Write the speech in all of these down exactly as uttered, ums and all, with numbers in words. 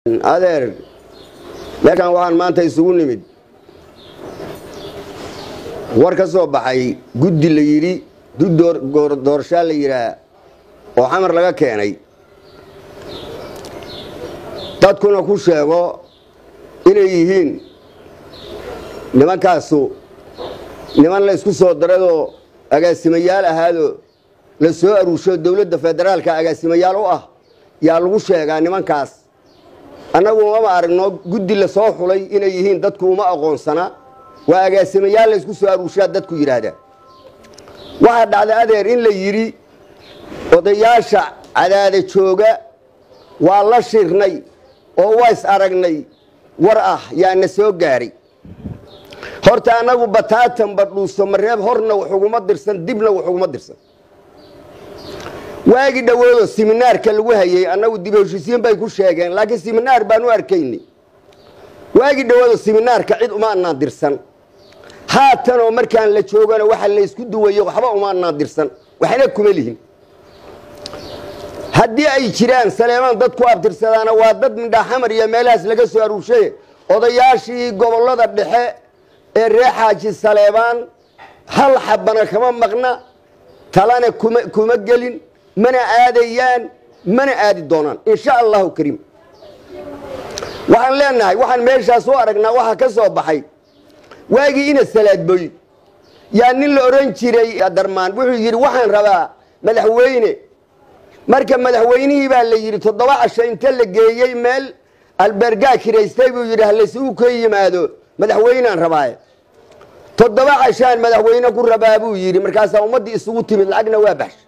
adeer meeshan waxaan maanta isugu nimid war ka soo baxay guddi la yiri doorasho la yiraa oo xamar laga keenay dadkuna ku sheego inay yihiin nimankaasu niman la isku soo darado agaasimayaal ahaado la soo aruusho dawladda federaalka agaasimayaal u ah yaa lagu sheegaa nimankaas annagu ma aragno guddi la soo xulay inay yihiin dadku uma aqoonsana waa agaasimayaal la isku soo aruushaa dadku yiraahda waxa dhacday adeer in la yiri odayaasha cadaada jooga waa la shirnay oo ways aragnay war ah yaana soo gaaray horta anagu bataatan badhuuso mareeb horna wuxuguma dirsan dibna wuxuguma dirsan waagi dhawoodo seminaarka lagu hayay anagu dib heshiisiin bay ku sheegeen laakiin seminaar baan u arkaynay waagi dhawoodo seminaarka cid uma aanan dirsan haatan oo markaan la joogana waxa la isku duwayo waxba uma aanan dirsan waxna kuma lihin haddii ay jiraan Saleeman dadku abtirsadaana waa dad midha xamar iyo meelahaas laga soo aruushay odayaashii gobolada dhexe ee reexaaji Saleeman hal xabana kama maqna talana kuma kuma gelin mana aadayaan mana aadi doonaan insha Allah kariim waxaan leenahay waxaan meeshaas soo aragnaa waxa ka soo baxay waagi ina salaad boy yaa nin la oran jiray Darmaan wuxuu yiri waxaan rabaa madaxweyne marka madaxweynihii baa la yiri toddoba casho inta la geeyay meel alberga kireystay buu yiri hal isuu ka yimaado madaxweynaan rabaa toddoba cashaan madaxweyne ku rabaa buu yiri markaas ummadii isugu timid lacagna waa bax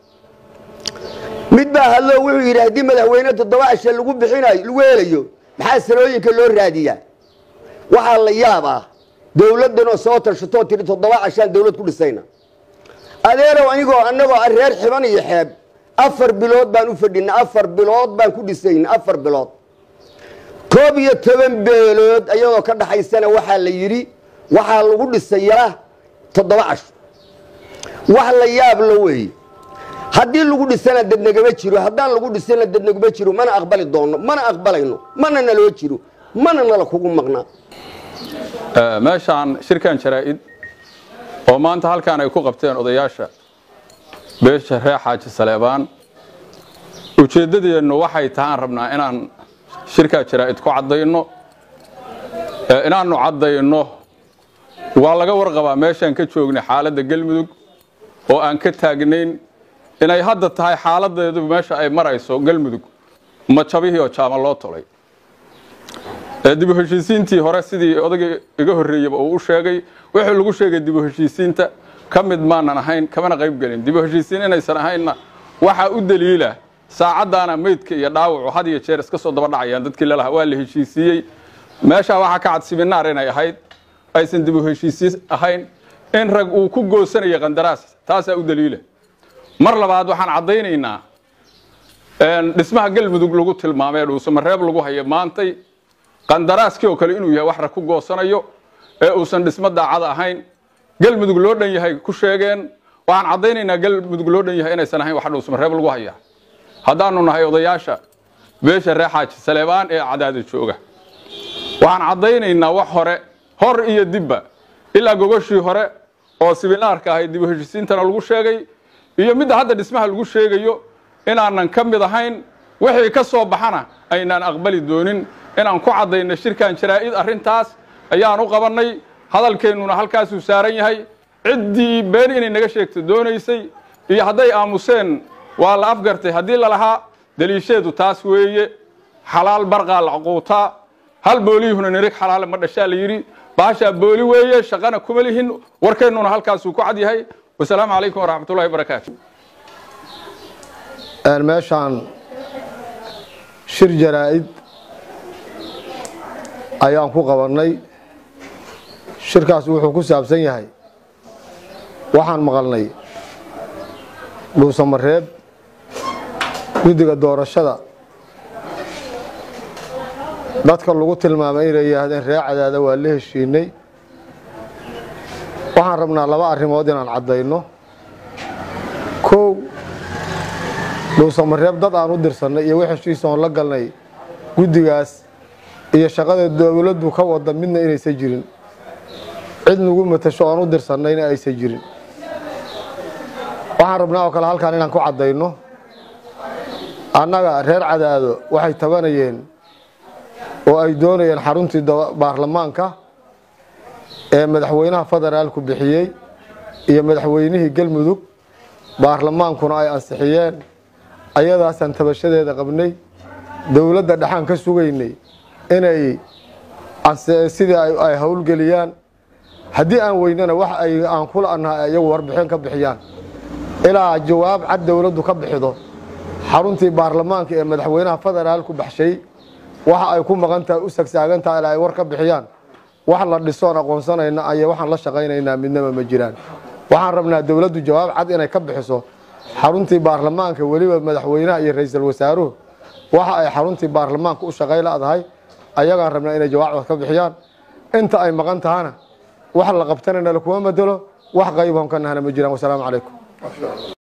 mid baa hadlo wuxuu yiri hadii madaxweyne toddoba casho lagu bixinayo lagu helayo maxaa sarooyinka loo raadiyaa waxa la yaabaa dawladdan oo soo tashato tiri toddoba cashaan dawlad ku dhisayna adeero anigoo anagoo reer xiban iyo xeeb afar bilood baan u fadhinaa afar bilood baan ku dhisaynaa afar bilood koob iyo toban beelood ayadoo ka dhaxaysana waxa la yiri waxa lagu dhisayaa toddoba casho wax la yaab la weey haddii lagu dhisana dadnagama jiro haddaan lagu dhisana dadnagama jiro mana aqbali doono mana aqbalayno mana naloo jiro mana nala kugu maqnaa meeshaan shirkan jaraa'id oo maanta halkaan ay ku qabteen odayaasha beesha reexaaji Saleeman ujeedadeenu waxay tahay rabnaa inaan shirka jaraa'id ku cadayno inaanu cadayno waa laga warqabaa meeshan ka joognay xaaladda galmudug oo aan ka taagnayn inay hadda tahay xaaladeedu meesha ay marayso galmudug ma jabihii oo jaama loo tolay dib u heshiisiintii hore sidii odayga iga horeeyay oo uu sheegay wuxuu lagu sheegay dib u heshiisiinta kamid maanan ahayn kamana qayb galin dib u heshiisiin inaysan ahaynna waxa u daliila saacadaana meydka iyo dhaawacu had iyo jeer iska soo daba dhacayaan dadkii leelaha waa la heshiisiyay meesha waxa ka cad seminaar inay ahayd aysan dib u heshiisiin ahayn in rag uu ku goosanayo qandaraas taas u daliila mar labaad waxaan cadaynaynaa in dhismaha galmudug lagu tilmaamay dhuuso mareeb lagu hayo maantay qandaraaskii oo kale inuu yahay wax rag ku goosanayo ee uusan dhismo daacad ahayn galmudug loo dhan yahay ku sheegeen waxaan cadaynaynaa galmudug loo dhan yahay inaysan ahayn wax dhuuso mareeb lagu hayo haddaanu nahay odayaasha beesha reexaaji Saleeman ee cadaada jooga waxaan cadaynaynaa wax hore hor iyo dibba ilaa gogoshii hore oo seminaarka ahay dib u heshiisiintana lagu sheegay iyo mid hadda dhismaha lagu sheegayo inaanan ka mid ahayn wixii ka soo baxana aynaan aqbali doonin inaan ku cadayno shirkan jaraa'id arintaas ayaan u qabanay hadalkeenuna halkaas uu saaran yahay cidii been inay naga sheegto doonaysay iyo haday aamuseen waa la afgartay hadii la lahaa daliisheedu taas weeye xalaal barqa la quuta hal booliyuhuna nirig xalaal ma dhashaa la yiri baasha booli weeye shaqana kuma lihin warkeenuna halkaas uu ku cad yahay wassalaamu alaykum waraxmatullaahi wabarakaatuh aan meeshaan shir jaraa'id ayaan ku qabanay shirkaas wuxuu ku saabsan yahay waxaan maqalnay dhuuso mareeb guddiga doorashada dadka lagu tilmaamay inay yiraahdeen reer cadaada waa la heshiinay waxaan rabnaa laba arrimood inaan cadayno kow dhuuso mareeb dad aan u dirsanay iyo wixii heshiis oo la galnay guddigaas iyo shaqada dawladdu ka wada midna inaysan jirin cid nagu matasho aan u dirsanayna aysan jirin waxaan rabnaa oo kale halkaan inaan ku cadayno annaga reer Cadaado waxay tabanayeen oo ay doonayeen xaruntii baarlamaanka ee madaxweynaha federaalku bixiyay iyo madaxweynihii Galmudug baarlamaankuna ay ansixiyeen ayadaasan tabashadeeda qabnay dawladda dhaxan ka sugaynay inay sidii ay hawlgeliyaan haddii aan weynana wax ay aan kula annahay ayagu warbixin ka bixiyaan ilaa jawaab cad dawladdu ka bixido xaruntii baarlamaanka ee madaxweynaha federaalku baxshay waxa ay ku maqan tahay u sagsaagan tahay ilaa ay war ka bixiyaan wax la dhisoon aqoonsanayna ay waxaan la shaqaynaynaa midnaba ma jiraan waxaan rabnaa dawladdu jawaab cad inay ka bixiso xaruntii baarlamaanka waliba madaxweynaha iyo ra'iisul wasaaruhu waxa ay xaruntii baarlamaanka u shaqay laadahay ayagaan rabnaa inay jawaab ka bixiyaan inta ay maqan tahana wax la qabtanayna la kuma madalo wax qayboon ka nahana ma jiraan. Wassalaamu calaykum.